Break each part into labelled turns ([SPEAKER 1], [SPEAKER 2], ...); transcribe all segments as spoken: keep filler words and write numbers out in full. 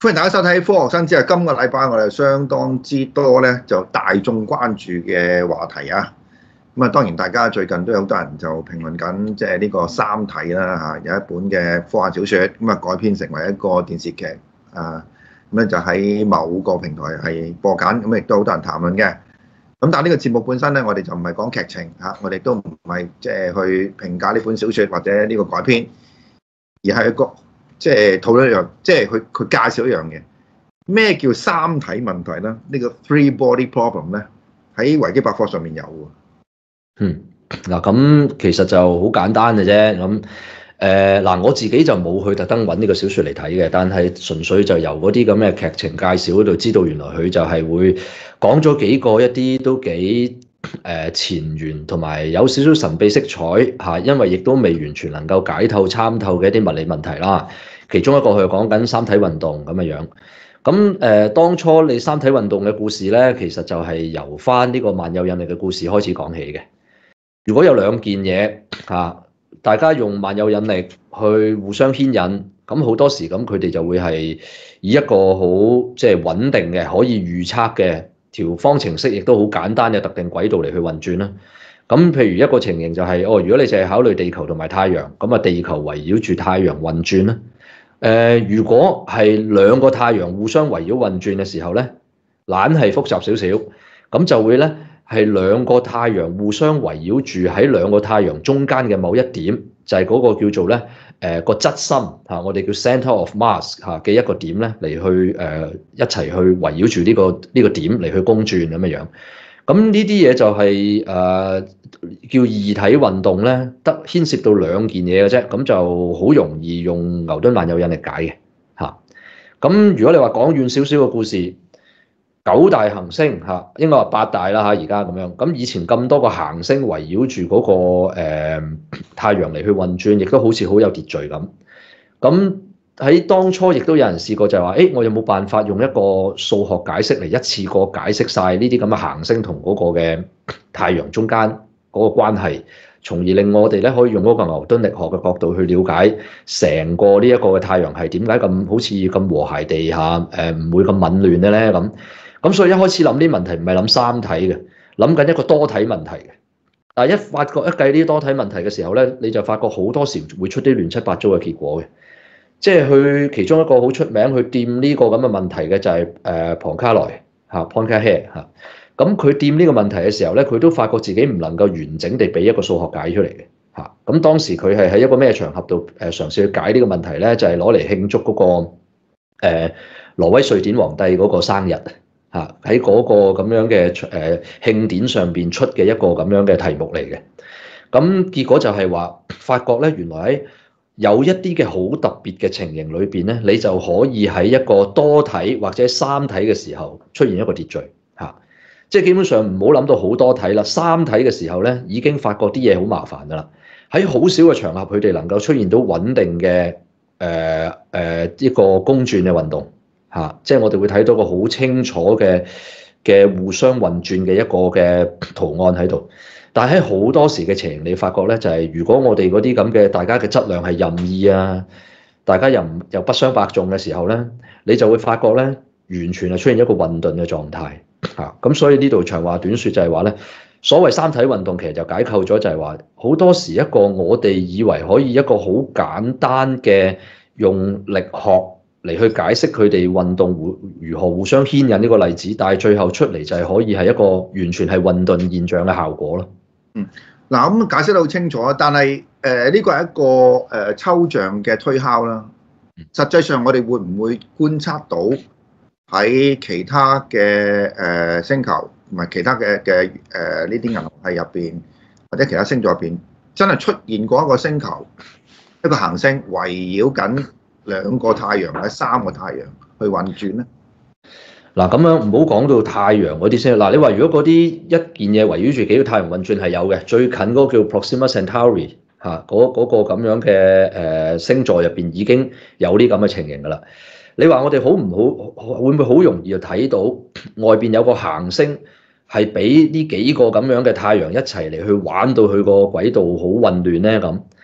[SPEAKER 1] 歡迎大家收睇《科學新知》啊！今個禮拜我哋相當之多咧，就大眾關注嘅話題啊。咁啊，當然大家最近都有好多人就評論緊，即係呢個《三體》啦嚇，有一本嘅科幻小説，咁啊改編成為一個電視劇啊。咁咧就喺某個平台係播緊，咁亦都好多人談論嘅。咁但係呢個節目本身咧，我哋就唔係講劇情嚇，我哋都唔係即係去評價呢本小説或者呢個改編，而係一個。即係討論一樣，即係佢佢介紹一樣嘢，咩叫三體問題咧？呢個 three body problem 咧，喺維基百科上面有喎。
[SPEAKER 2] 嗯，嗱咁其實就好簡單嘅啫。咁誒嗱，我自己就冇去特登揾呢個小説嚟睇嘅，但係純粹就由嗰啲咁嘅劇情介紹嗰度知道，原來佢就係會講咗幾個一啲都幾誒前沿同埋有少少神秘色彩嚇，因為亦都未完全能夠解透參透嘅一啲物理問題啦。其中一個佢講緊三體運動咁嘅樣，咁誒、呃、當初你三體運動嘅故事咧，其實就係由翻呢個萬有引力嘅故事開始講起嘅。如果有兩件嘢嚇、啊，大家用萬有引力去互相牽引，咁好多時咁佢哋就會係以一個好即係穩定嘅、可以預測嘅條方程式，亦都好簡單嘅特定軌道嚟去運轉啦。咁譬如一個情形就係、是、哦，如果你淨係考慮地球同埋太陽，咁啊地球圍繞住太陽運轉啦。誒、呃，如果係兩個太陽互相圍繞運轉嘅時候咧，懶係複雜少少，咁就會咧係兩個太陽互相圍繞住喺兩個太陽中間嘅某一點，就係、是、嗰個叫做咧誒、呃、個質心嚇，我哋叫 centre of mass 嚇嘅一個點咧嚟去誒、呃、一齊去圍繞住呢個呢、這個點嚟去公轉咁嘅樣。咁呢啲嘢就係、是、誒、呃、叫異體運動咧，得牽涉到兩件嘢嘅啫，咁就好容易用牛頓萬有引力解嘅嚇。咁如果你話講遠少少嘅故事，九大行星嚇，應該話八大啦嚇，而家咁樣。咁以前咁多個行星圍繞住嗰、那個、呃、太陽嚟去運轉，亦都好似好有秩序咁。咁喺當初亦都有人試過就係話，誒，我有冇辦法用一個數學解釋嚟一次過解釋晒呢啲咁嘅行星同嗰個嘅太陽中間嗰個關係，從而令我哋咧可以用嗰個牛頓力學嘅角度去了解成個呢一個嘅太陽系點解咁好似咁和諧地下，誒唔會咁紊亂嘅咧咁。咁所以一開始諗啲問題唔係諗三體嘅，諗緊一個多體問題嘅。但係一發覺一計呢啲多體問題嘅時候咧，你就發覺好多時會出啲亂七八糟嘅結果嘅。即係佢其中一個好出名去掂呢個咁嘅問題嘅就係誒龐卡萊嚇 Poincare 嚇，咁佢掂呢個問題嘅時候咧，佢都發覺自己唔能夠完整地俾一個數學解出嚟嘅嚇。咁當時佢係喺一個咩場合度誒嘗試去解呢個問題咧？就係攞嚟慶祝嗰個誒挪威瑞典皇帝嗰個生日嚇，喺嗰個咁樣嘅誒慶典上邊出嘅一個咁樣嘅題目嚟嘅。咁結果就係話發覺咧，原來喺有一啲嘅好特別嘅情形裏邊咧，你就可以喺一個多體或者三體嘅時候出現一個秩序嚇，即係基本上唔好諗到好多體啦。三體嘅時候咧，已經發覺啲嘢好麻煩噶啦。喺好少嘅場合，佢哋能夠出現到穩定嘅誒誒一個公轉嘅運動嚇，即係我哋會睇到個好清楚嘅嘅互相運轉嘅一個嘅圖案喺度。但係喺好多時嘅情形，你發覺咧就係、是，如果我哋嗰啲咁嘅大家嘅質量係任意啊，大家又唔又不相伯仲嘅時候咧，你就會發覺咧，完全係出現一個混沌嘅狀態嚇。咁、啊、所以呢度長話短説就係話咧，所謂三體運動其實就解構咗就係話，好多時一個我哋以為可以一個好簡單嘅用力學嚟去解釋佢哋運動互如何互相牽引呢個例子，但係最後出嚟就係可以係一個完全係混沌現象嘅效果咯。
[SPEAKER 1] 嗯，嗱咁解釋得好清楚，但係誒呢個係一個誒、呃、抽象嘅推敲啦。實際上我哋會唔會觀察到喺其他嘅誒、呃、星球同埋其他嘅嘅誒呢啲銀河系入邊，或者其他星座入邊，真係出現過一個星球一個行星圍繞緊兩個太陽或者三個太陽去運轉咧？
[SPEAKER 2] 嗱，咁樣唔好講到太陽嗰啲先。嗱，你話如果嗰啲一件嘢圍繞住幾個太陽運轉係有嘅，最近嗰個叫 Proxima Centauri 嚇，嗰嗰個咁樣嘅誒星座入邊已經有啲咁嘅情形㗎啦。你話我哋好唔好會唔會好容易就睇到外邊有個行星係俾呢幾個咁樣嘅太陽一齊嚟去玩到佢個軌道好混亂咧？咁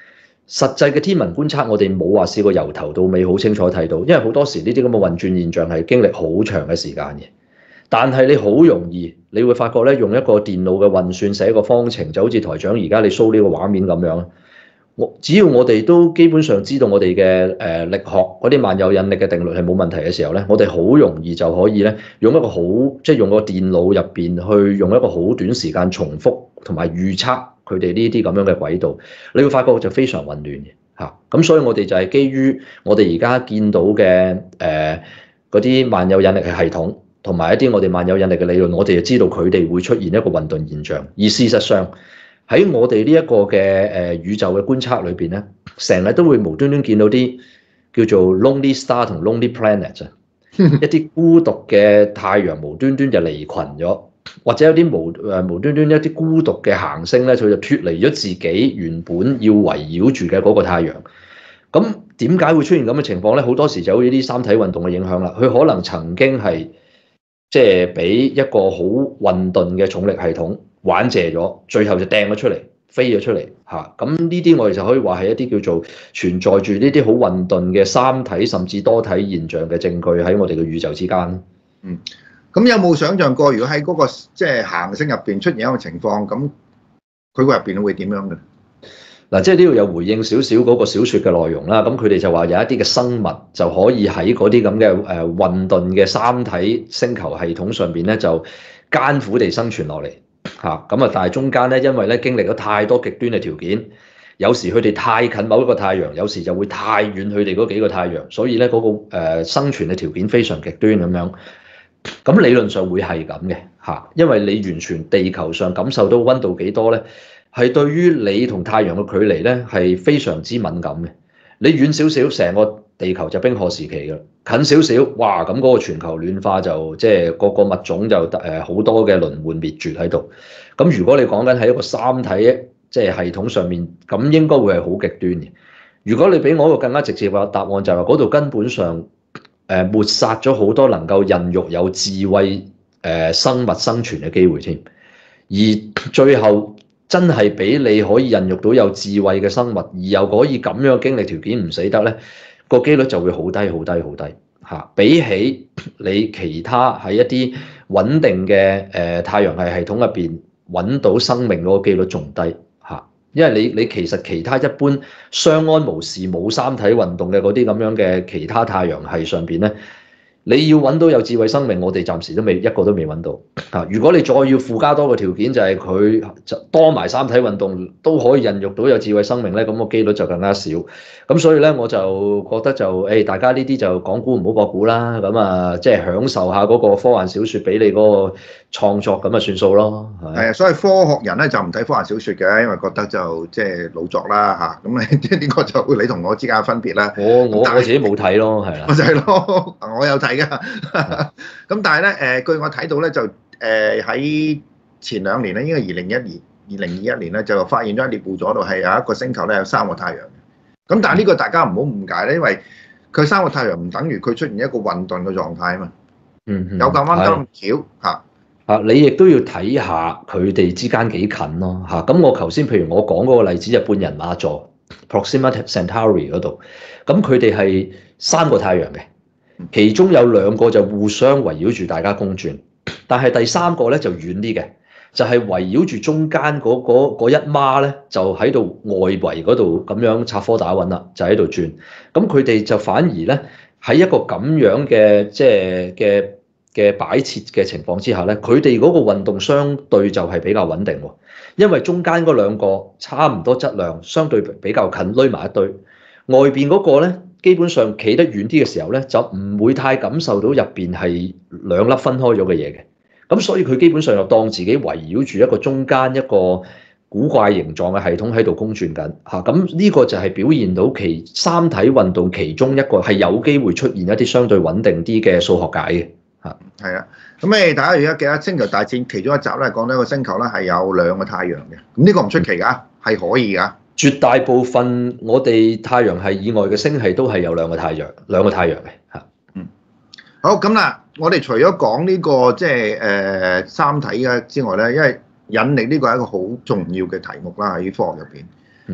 [SPEAKER 2] 實際嘅天文觀測，我哋冇話試過由頭到尾好清楚睇到，因為好多時呢啲咁嘅運轉現象係經歷好長嘅時間嘅。但係你好容易，你會發覺咧，用一個電腦嘅運算寫一個方程，就好似台長而家你 show 呢個畫面咁樣。我只要我哋都基本上知道我哋嘅誒力學嗰啲萬有引力嘅定律係冇問題嘅時候咧，我哋好容易就可以咧用一個好即係用個電腦入邊去用一個好短時間重複同埋預測佢哋呢啲咁樣嘅軌道，你會發覺就非常混亂嘅嚇。咁所以我哋就係基於我哋而家見到嘅誒嗰啲萬有引力嘅系統同埋一啲我哋萬有引力嘅理論，我哋就知道佢哋會出現一個混沌現象，而事實上，喺我哋呢一個嘅誒宇宙嘅觀察裏邊咧，成日都會無端端見到啲叫做 lonely star 同 lonely planet 啊，一啲孤獨嘅太陽無端端就離群咗，或者有啲無誒無端端一啲孤獨嘅行星咧，佢就脫離咗自己原本要圍繞住嘅嗰個太陽。咁點解會出現咁嘅情況咧？好多時就好似啲三體運動嘅影響啦，佢可能曾經係即係俾一個好混沌嘅重力系統玩謝咗，最後就掟咗出嚟，飛咗出嚟嚇。咁呢啲我哋就可以話係一啲叫做存在住呢啲好混沌嘅三體甚至多體現象嘅證據喺我哋嘅宇宙之間。
[SPEAKER 1] 嗯，咁有冇想像過，如果喺嗰個即係行星入邊出現一個情況，咁佢個入邊會點樣嘅？
[SPEAKER 2] 嗱，即係呢度有回應少少嗰個小説嘅內容啦。咁佢哋就話有一啲嘅生物就可以喺嗰啲咁嘅誒混沌嘅三體星球系統上邊咧，就艱苦地生存落嚟嚇。咁啊，但係中間咧，因為咧經歷咗太多極端嘅條件，有時佢哋太近某一個太陽，有時就會太遠佢哋嗰幾個太陽，所以咧嗰個誒生存嘅條件非常極端咁樣。咁理論上會係咁嘅嚇，因為你完全地球上感受到溫度幾多咧？係對於你同太陽嘅距離咧，係非常之敏感嘅。你遠少少，成個地球就冰河時期嘅；近少少，哇！咁嗰個全球暖化就即係個個物種就誒好多嘅輪換滅絕喺度。咁如果你講緊喺一個三體即係系統上面，咁應該會係好極端嘅。如果你俾我一個更加直接嘅答案，就係話嗰度根本上誒抹殺咗好多能夠孕育有智慧誒生物生存嘅機會添，而最後，真係俾你可以孕育到有智慧嘅生物，而又可以咁樣經歷條件唔死得咧，個機率就會好低好低好低嚇。比起你其他喺一啲穩定嘅誒太陽系系統入邊揾到生命嗰個機率仲低嚇，因為你你其實其他一般相安無事冇三體運動嘅嗰啲咁樣嘅其他太陽系上邊咧。你要揾到有智慧生命，我哋暫時都未一個都未揾到嚇。如果你再要附加多個條件，就係佢就多埋三體運動都可以孕育到有智慧生命咧，咁個機率就更加少。咁所以咧，我就覺得就誒、哎，大家呢啲就講估唔好博估啦。咁啊，即係享受下嗰個科幻小説俾你嗰個創作咁啊，算數咯。
[SPEAKER 1] 係啊，所以科學人咧就唔睇科幻小説嘅，因為覺得就即係老作啦嚇。咁你即係呢個就你同我之間嘅分別啦。
[SPEAKER 2] 我我我自己冇睇咯，係啦。
[SPEAKER 1] 我就係咯，我有睇。咁但係咧，誒據我睇到咧，就誒喺前兩年咧，應該二零一二、二零二一年咧，就發現咗喺獵戶座度係有一個星球咧有三個太陽。咁但係呢個大家唔好誤解咧，因為佢三個太陽唔等於佢出現一個混沌嘅狀態啊嘛。嗯，有咁啱咁巧嚇
[SPEAKER 2] 嚇，你亦都要睇下佢哋之間幾近咯嚇。咁我頭先譬如我講嗰個例子，日本人馬座 Proxima Centauri 嗰度，咁佢哋係三個太陽嘅。其中有兩個就互相圍繞住大家公轉，但係第三個咧就遠啲嘅，就係、是、圍繞住中間嗰一孖咧，就喺度外圍嗰度咁樣插科打諢啦，就喺度轉。咁佢哋就反而咧喺一個咁樣嘅即係嘅嘅擺設嘅情況之下咧，佢哋嗰個運動相對就係比較穩定喎，因為中間嗰兩個差唔多質量，相對比較近，攏埋一堆。外邊嗰個咧，基本上企得遠啲嘅時候咧，就唔會太感受到入邊係兩粒分開咗嘅嘢嘅。咁所以佢基本上就當自己圍繞住一個中間一個古怪形狀嘅系統喺度公轉緊嚇。咁呢個就係表現到其三體運動其中一個係有機會出現一啲相對穩定啲嘅數學解嘅嚇。係
[SPEAKER 1] 啊，咁誒大家而家記得星球大戰其中一集咧，講到一個星球咧係有兩個太陽嘅。咁呢個唔出奇㗎，係可以㗎。
[SPEAKER 2] 絕大部分我哋太陽系以外嘅星系都係有兩個太陽，兩個太陽嘅嚇。
[SPEAKER 1] 嗯，好咁啦，我哋除咗講呢個即係誒三體嘅之外咧，因為引力呢個係一個好重要嘅題目啦，喺科學入邊。嗯。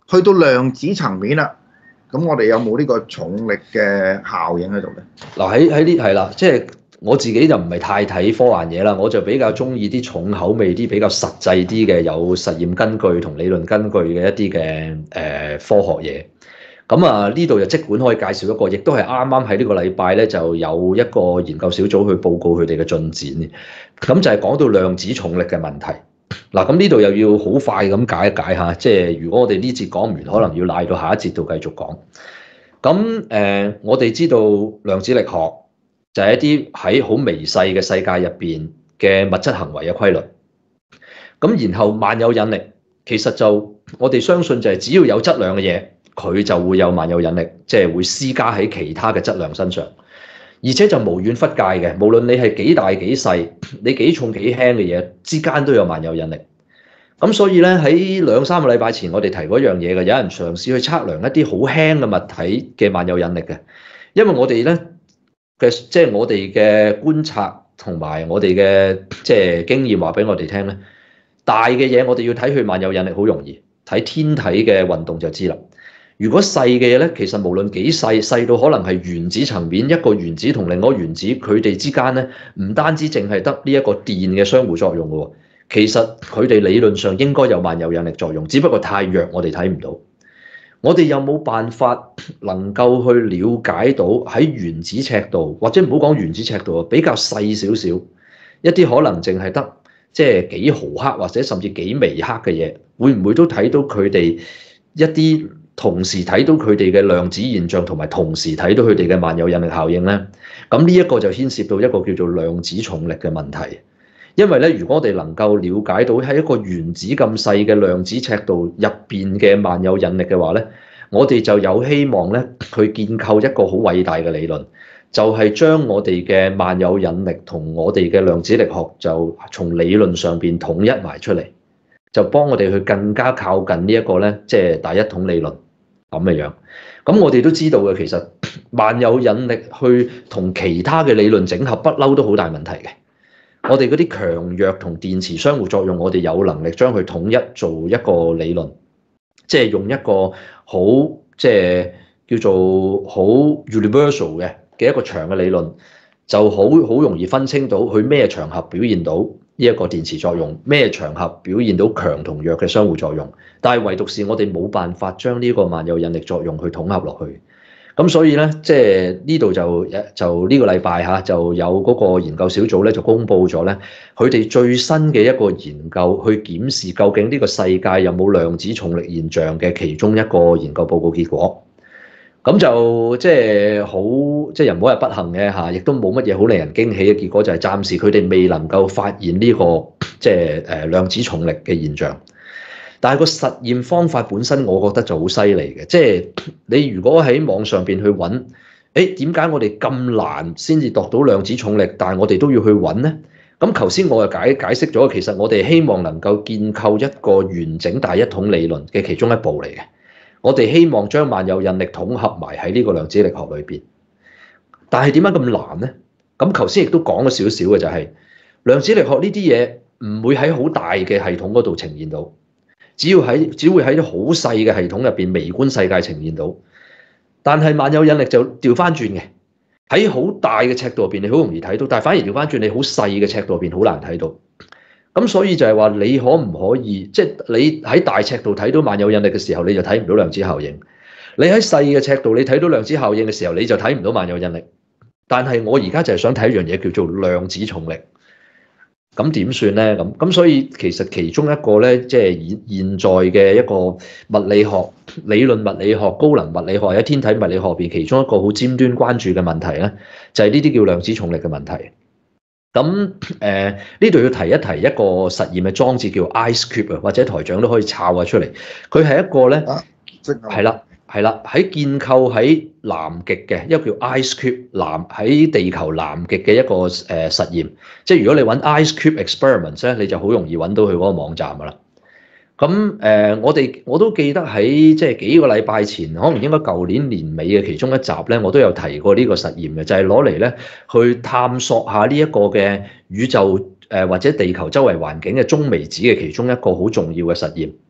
[SPEAKER 1] 去到量子層面啦，咁我哋有冇呢個重力嘅效應喺度咧？
[SPEAKER 2] 嗱喺喺呢係啦，即係我自己就唔係太睇科幻嘢啦，我就比較中意啲重口味啲、比較實際啲嘅有實驗根據同理論根據嘅一啲嘅誒科學嘢。咁啊呢度就即管可以介紹一個，亦都係啱啱喺呢個禮拜咧就有一個研究小組去報告佢哋嘅進展。咁就係講到量子重力嘅問題。嗱，咁呢度又要好快咁解一解下，即係如果我哋呢節講唔完，可能要賴到下一節度繼續講。咁誒、呃，我哋知道量子力學就係一啲喺好微細嘅世界入邊嘅物質行為嘅規律。咁然後萬有引力其實就我哋相信就係只要有質量嘅嘢，佢就會有萬有引力，即係會施加喺其他嘅質量身上。而且就無遠弗屆嘅，無論你係幾大幾細，你幾重幾輕嘅嘢之間都有萬有引力。咁所以咧喺兩三個禮拜前，我哋提過一樣嘢嘅，有人嘗試去測量一啲好輕嘅物體嘅萬有引力嘅，因為我哋咧嘅即係我哋嘅觀察同埋我哋嘅即係經驗話俾我哋聽咧，大嘅嘢我哋要睇佢萬有引力好容易，睇天體嘅運動就知啦。如果細嘅嘢咧，其實無論幾細，細到可能係原子層面，一個原子同另外一個原子，佢哋之間咧，唔單止淨係得呢一個電嘅相互作用嘅喎，其實佢哋理論上應該有萬有引力作用，只不過太弱，我哋睇唔到。我哋有冇辦法能夠去了解到喺原子尺度，或者唔好講原子尺度啊，比較細少少一啲可能淨係得即係幾毫克或者甚至幾微克嘅嘢，會唔會都睇到佢哋一啲？同時睇到佢哋嘅量子現象，同埋同時睇到佢哋嘅萬有引力效應咧，咁呢一個就牽涉到一個叫做量子重力嘅問題。因為咧，如果我哋能夠了解到喺一個原子咁細嘅量子尺度入邊嘅萬有引力嘅話咧，我哋就有希望咧去建構一個好偉大嘅理論，就係將我哋嘅萬有引力同我哋嘅量子力學就從理論上邊統一埋出嚟，就幫我哋去更加靠近呢一個咧，即係大一統理論。咁嘅樣，咁我哋都知道嘅，其實萬有引力去同其他嘅理論整合，不嬲都好大問題嘅。我哋嗰啲強弱同電磁相互作用，我哋有能力將佢統一做一個理論，即係用一個好即係叫做好 universal 嘅嘅一個場嘅理論，就好好容易分清到佢咩場合表現到呢一個電磁作用，咩場合表現到強同弱嘅相互作用，但係唯獨是我哋冇辦法將呢個萬有引力作用去統合落去。咁所以咧，即係呢度就就呢個禮拜嚇就有嗰個研究小組咧就公布咗咧，佢哋最新嘅一個研究去檢視究竟呢個世界有冇量子重力現象嘅其中一個研究報告結果。咁就即係好，即係又唔好係不幸嘅嚇，亦都冇乜嘢好令人驚喜嘅結果，就係暫時佢哋未能夠發現呢個即係誒量子重力嘅現象。但係個實驗方法本身，我覺得就好犀利嘅。即係你如果喺網上邊去揾，誒點解我哋咁難先至度到量子重力，但係我哋都要去揾呢？咁頭先我就解解釋咗，其實我哋希望能夠建構一個完整大一統理論嘅其中一步嚟嘅。我哋希望將萬有引力統合埋喺呢個量子力學裏邊，但係點解咁難呢？咁頭先亦都講咗少少嘅就係量子力學呢啲嘢唔會喺好大嘅系統嗰度呈現到，只要喺只會喺啲好細嘅系統入邊微觀世界呈現到。但係萬有引力就調翻轉嘅，喺好大嘅尺度入邊你好容易睇到，但係反而調翻轉你好細嘅尺度入邊好難睇到。咁所以就係話你可唔可以，即係你喺大尺度睇到萬有引力嘅時候，你就睇唔到量子效應；你喺細嘅尺度你睇到量子效應嘅時候，你就睇唔到萬有引力。但係我而家就係想睇一樣嘢叫做量子重力。咁點算咧？咁咁所以其實其中一個咧，即係現現在嘅一個物理學、理論物理學、高能物理學喺天體物理學入邊，其中一個好尖端關注嘅問題咧，就係呢啲叫量子重力嘅問題。咁誒呢度要提一提一個實驗嘅裝置叫 IceCube 啊，或者台長都可以抄下出嚟。佢係一個咧，係啦係啦，喺建構喺南極嘅一個叫 IceCube 南喺地球南極嘅一個誒實驗。即係如果你揾 IceCube Experiments 咧，你就好容易揾到佢嗰個網站噶啦。咁誒、呃，我哋我都記得喺即係幾個禮拜前，可能應該舊年年尾嘅其中一集咧，我都有提過呢個實驗嘅，就係攞嚟咧去探索下呢一個嘅宇宙誒、呃、或者地球周圍環境嘅中微子嘅其中一個好重要嘅實驗。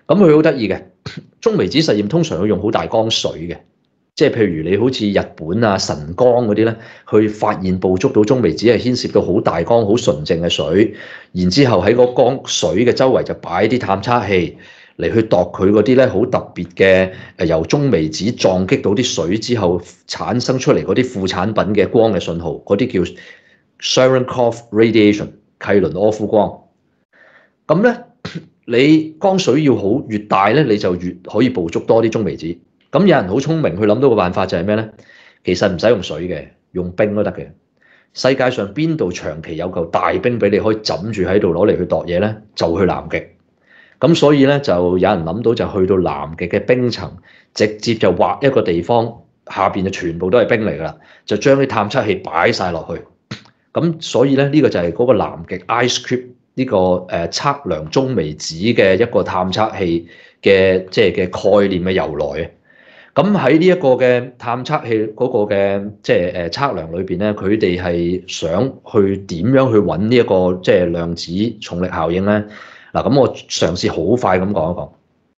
[SPEAKER 2] 咁佢好得意嘅，中微子實驗通常要用好大缸水嘅，即係譬如你好似日本啊神江嗰啲咧，去發現捕捉到中微子係牽涉到好大缸好純淨嘅水，然之後喺個缸水嘅周圍就擺啲探測器嚟去度佢嗰啲咧好特別嘅誒由中微子撞擊到啲水之後產生出嚟嗰啲副產品嘅光嘅信號，嗰啲叫 Cherenkov radiation 契倫柯夫光。咁咧，你缸水要好越大咧，你就越可以捕捉多啲中微子。咁有人好聰明，去諗到個辦法就係咩咧？其實唔使用水嘅，用冰都得嘅。世界上邊度長期有嚿大冰俾你可以枕住喺度攞嚟去度嘢咧？就去南極。咁所以咧就有人諗到就去到南極嘅冰層，直接就畫一個地方，下邊就全部都係冰嚟㗎啦，就將啲探測器擺晒落去。咁所以咧呢個就係嗰個南極 IceCube 呢個誒測量中微子嘅一個探測器嘅即係嘅概念嘅由來啊！咁喺呢一個嘅探測器嗰個嘅即係誒測量裏邊咧，佢哋係想去點樣去揾呢一個即係量子重力效應咧？嗱，咁我嘗試好快咁講一講。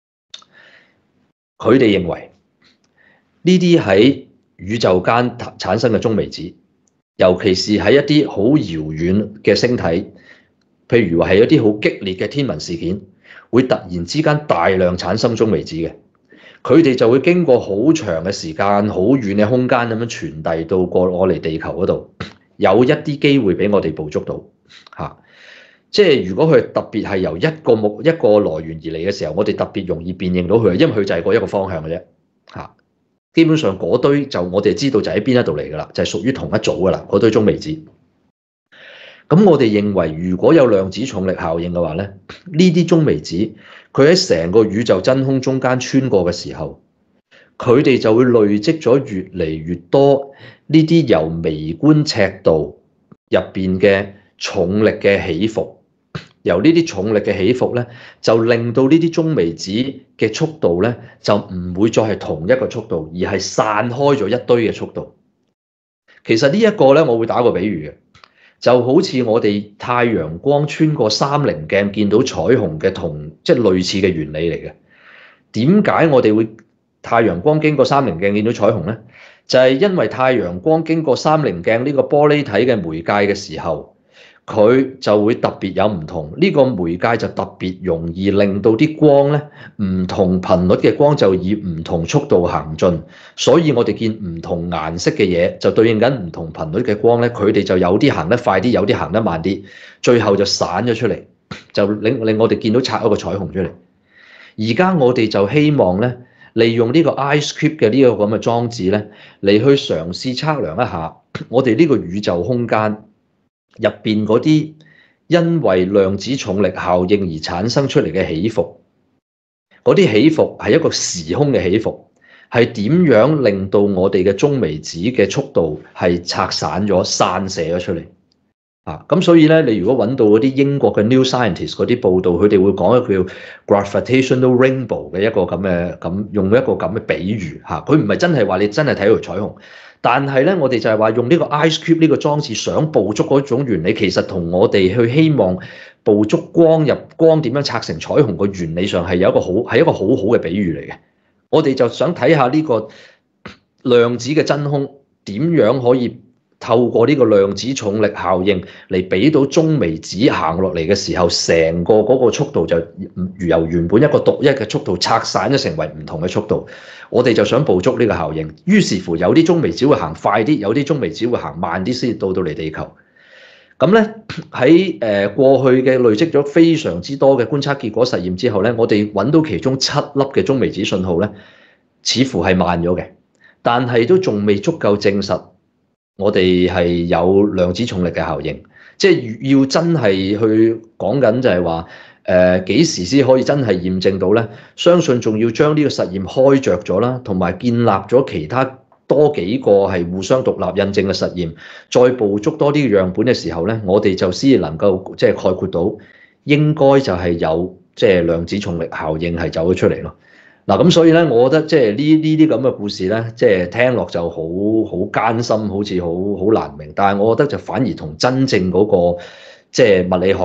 [SPEAKER 2] 佢哋認為呢啲喺宇宙間產生嘅中微子，尤其是喺一啲好遙遠嘅星體。譬如話係一啲好激烈嘅天文事件，會突然之間大量產生中微子嘅，佢哋就會經過好長嘅時間、好遠嘅空間咁樣傳遞到過我哋地球嗰度，有一啲機會俾我哋捕捉到嚇。即係如果佢特別係由一個目一個來源而嚟嘅時候，我哋特別容易辨認到佢，因為佢就係嗰一個方向嘅啫嚇。基本上嗰堆就我哋知道就喺邊一度嚟㗎啦，就係屬於同一組㗎啦，嗰堆中微子。咁我哋認為，如果有量子重力效應嘅話咧，呢啲中微子佢喺成個宇宙真空中間穿過嘅時候，佢哋就會累積咗越嚟越多呢啲由微觀尺度入邊嘅重力嘅起伏。由呢啲重力嘅起伏咧，就令到呢啲中微子嘅速度咧，就唔會再係同一個速度，而係散開咗一堆嘅速度。其實呢一個咧，我會打個比喻嘅。就好似我哋太陽光穿過三棱鏡見到彩虹嘅同即係類似嘅原理嚟嘅。點解我哋會太陽光經過三棱鏡見到彩虹咧？就係因為太陽光經過三棱鏡呢個玻璃體嘅媒介嘅時候，佢就會特別有唔同。呢個媒介就特別容易令到啲光咧，唔同頻率嘅光就以唔同速度行進。所以我哋見唔同顏色嘅嘢就對應緊唔同頻率嘅光咧，佢哋就有啲行得快啲，有啲行得慢啲，最後就散咗出嚟，就令令我哋見到拆一個彩虹出嚟。而家我哋就希望咧，利用呢個 IceCube 嘅呢個咁嘅裝置咧，嚟去嘗試測量一下我哋呢個宇宙空間入邊嗰啲因為量子重力效應而產生出嚟嘅起伏，嗰啲起伏係一個時空嘅起伏，係點樣令到我哋嘅中微子嘅速度係拆散咗、散射咗出嚟啊？咁所以咧，你如果揾到嗰啲英國嘅 New Scientist 嗰啲報道，佢哋會講一個叫 gravitational rainbow 嘅一個咁嘅咁用一個咁嘅比喻嚇，佢唔係真係話你真係睇到彩虹。但係咧，我哋就係話用呢個 IceCube 呢個裝置想捕捉嗰種原理，其實同我哋去希望捕捉光入光點樣拆成彩虹個原理上係有一個好係一個好好嘅比喻嚟嘅。我哋就想睇下呢個量子嘅真空點樣可以透過呢個量子重力效應嚟俾到中微子行落嚟嘅時候，成個嗰個速度就由原本一個獨一嘅速度拆散咗成為唔同嘅速度。我哋就想捕捉呢個效應，於是乎有啲中微子會行快啲，有啲中微子會行慢啲先到到嚟地球。咁咧喺誒過去嘅累積咗非常之多嘅觀察結果實驗之後咧，我哋揾到其中七粒嘅中微子信號咧，似乎係慢咗嘅，但係都仲未足夠證實我哋係有量子重力嘅效應。即係要真係去講緊就係話。誒幾時先可以真係驗證到咧？相信仲要將呢個實驗開着咗啦，同埋建立咗其他多幾個係互相獨立印證嘅實驗，再捕捉多啲樣本嘅時候咧，我哋就先能夠即係概括到應該就係有即係量子重力效應係走咗出嚟咯。嗱咁所以咧，我覺得即係呢呢啲咁嘅故事咧，即係聽落就好好艱辛，好似好好難明，但係我覺得就反而同真正嗰個即係物理學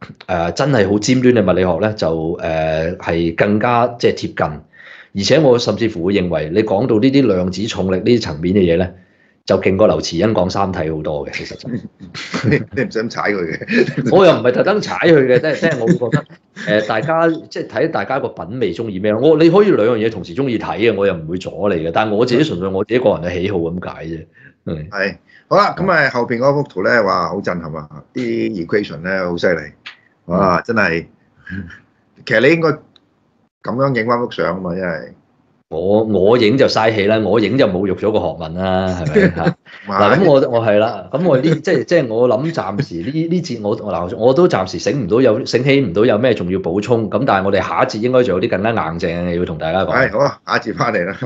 [SPEAKER 2] 呃、真係好尖端嘅物理學咧，就誒係、呃、更加即係貼近。而且我甚至乎會認為，你講到呢啲量子重力呢啲層面嘅嘢咧，就勁過劉慈欣講三體好多嘅。其實就
[SPEAKER 1] 你唔使咁踩佢嘅，
[SPEAKER 2] 我又唔係特登踩佢嘅，即係即係我會覺得誒、呃，大家即係睇大家個品味中意咩咯。我你可以兩樣嘢同時中意睇嘅，我又唔會阻你嘅。但係我自己純粹我自己個人嘅喜好咁解啫。嗯，
[SPEAKER 1] 係好啦，咁啊後邊嗰幅圖咧，哇好震撼啊！啲 equation 咧好犀利，哇真係，其實你應該咁樣影翻幅相啊嘛，因為
[SPEAKER 2] 我我影就嘥氣啦，我影就侮辱咗個學問啦，係咪嚇？嗱咁我我係啦，咁我呢即係即係我諗暫時呢呢節我嗱我都暫時醒唔到有醒起唔到有咩仲要補充，咁但係我哋下一節應該仲有啲更加硬淨嘅要同大家講。
[SPEAKER 1] 係好啊，下一節翻嚟啦。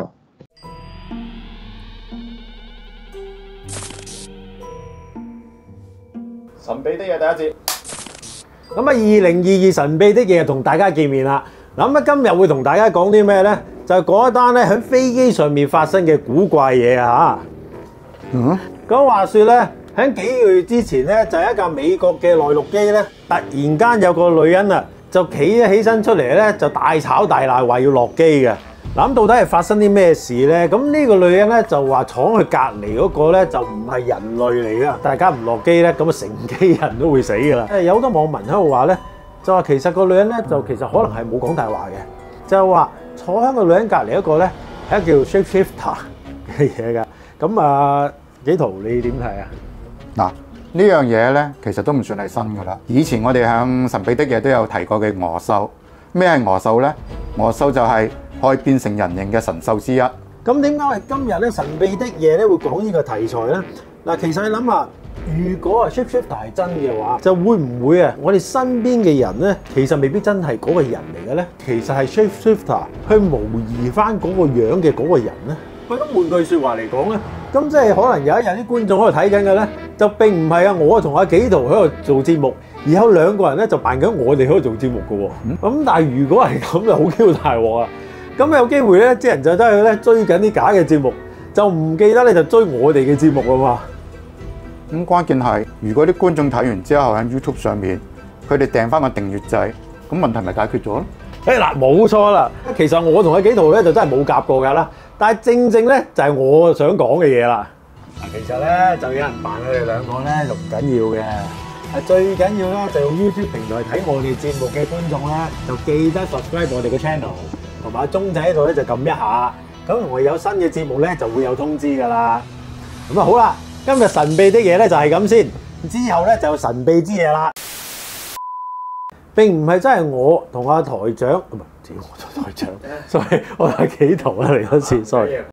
[SPEAKER 3] 神秘的嘢第一節，咁啊，二零二二神秘的嘢同大家見面啦。嗱咁啊，今日會同大家講啲咩咧？就係講一單咧喺飛機上面發生嘅古怪嘢啊！嚇，嗯，咁話説咧，喺幾個月之前咧，就係一架美國嘅內陸機咧，突然間有個女人啊，就企咗起身出嚟咧，就大吵大鬧話要落機嘅。嗱咁到底係發生啲咩事咧？咁呢個女人咧就話闖去隔離嗰個咧就唔係人類嚟噶，大家唔落機咧，咁啊成機人都會死噶啦。誒有好多網民喺度話咧，就話其實個女人咧就其實可能係冇講大話嘅，就係話坐喺個女人隔離一個咧係一個叫 shapeshifter 嘅嘢㗎。咁啊幾圖你點睇啊？
[SPEAKER 4] 嗱，呢樣嘢咧其實都唔算係新㗎啦。以前我哋喺神秘的嘢都有提過嘅鵝獸。咩係鵝獸咧？鵝獸就係可以變成人形嘅神獸之一。
[SPEAKER 3] 咁點解係今日咧神秘的嘢咧會講呢個題材咧？嗱，其實你諗下，如果啊 shapeshifter 係真嘅話，就會唔會啊我哋身邊嘅人咧，其實未必真係嗰個人嚟嘅咧？其實係 shapeshifter 去模擬翻嗰個樣嘅嗰個人咧？喂，咁換句説話嚟講咧，咁即係可能有一日啲觀眾喺度睇緊嘅咧，就並唔係啊我同阿紀陶喺度做節目。而有兩個人咧就扮緊我哋喺度做節目嘅喎，咁、嗯、但係如果係咁就好 Q 大鑊啊！咁有機會咧，啲人就真係咧追緊啲假嘅節目，就唔記得咧就追我哋嘅節目啊嘛。
[SPEAKER 4] 咁、嗯、關鍵係，如果啲觀眾睇完之後喺 YouTube 上面，佢哋訂翻個訂閱掣，咁問題咪解決咗咯？
[SPEAKER 3] 誒嗱，冇錯啦。其實我同阿紀陶咧就真係冇夾過㗎啦，但係正正咧就係我想講嘅嘢啦。嗱，其實咧就有人扮佢哋兩個咧就唔緊要嘅。係最緊要咧，就用 YouTube 平台睇我哋節目嘅觀眾咧，就記得 subscribe 我哋嘅 channel，同埋鐘仔喺度咧就撳一下，咁我有新嘅節目咧就會有通知噶啦。咁啊好啦，今日神秘的嘢咧就係咁先，之後咧就有神秘之嘢啦。並唔係真係我同阿台長，唔係，我台長，sorry，我係紀陶啦嚟嗰次 ，sorry。